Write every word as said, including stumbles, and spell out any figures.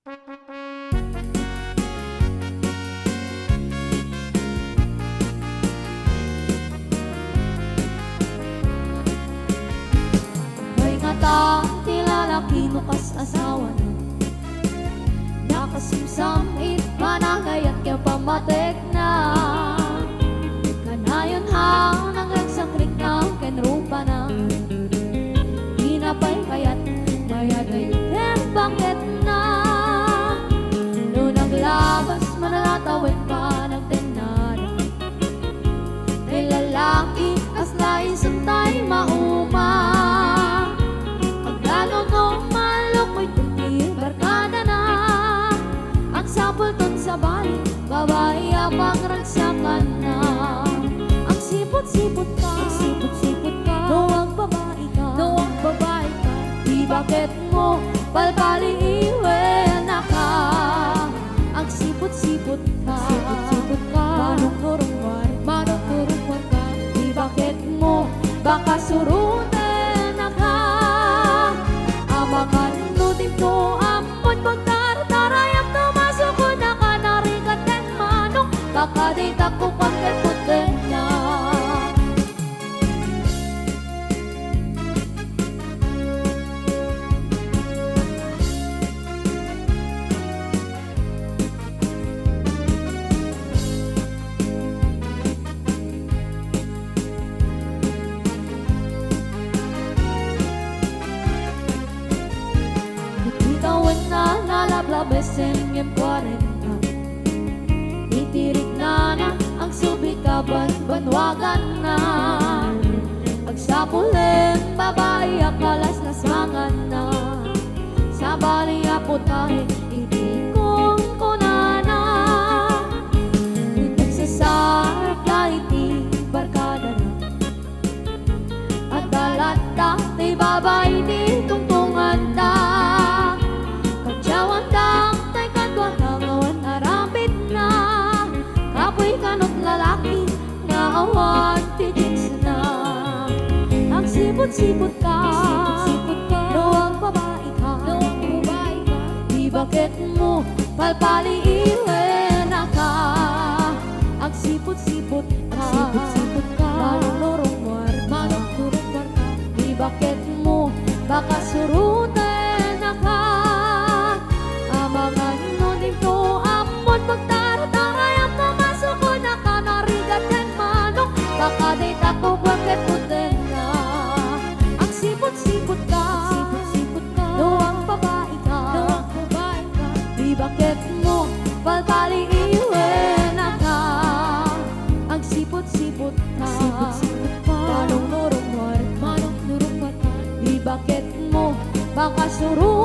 May nga taong kilala kinukas asawa na nakasimsam it managay at kaya pamatek na kanayon hang nagagsakrik na kenrupa na hinapay kayat mayatay ken bakit na no naglabas manalatawin pa nagtenada kay lalaki as naisuntay mauma pagdalo no malukoy tunti barkada na ang sapulton sa bali babae apang ragsakan na ang sipot-sipot ka sipot-sipot ka no ang babae ka no ang babae ka di bakit mo palpali iwe na ka ang sipot-sipot ka sipot-sipot ka manong turungwar manong turungwar ka di bakit mo baka suruten na ka amakan nutim ko amon pagtartarayam no masukod na ka narigat ken manong baka di tako pagkatuten niya. Itawan na nalablabesen yung kwarenta itirik na na ang subikaban banwagan na pagsapulin babae akalas na sangan na sa bali aputahe iti kong kunana itig sa sarap na iti barkada na at dalata ti babae ti tungtungan ta kagyawan ta tay kadwa nangawan arapit na kapoy kanot lalaki nga awan titiks na ang sipot-sipot ka sipot-sipot ka no ang babae ka no ang babae ka di bakit mo palpali iwe na ka ang sipot-sipot ka sipot-sipot ka manong turungwar manong turungwar ka di bakit mo baka suruten na ka amangan no dito amon pagtartarayam na masukod na ka narigat ken manong baka di tako bakit puten na ang sipot-sipot ka sipot-sipot ka no ang babae ka no ang babae ka di bakit mo palpali iwe na ka ang sipot-sipot ka sipot-sipot ka manong nurungwar manong nurungwar ka di bakit mo baka suru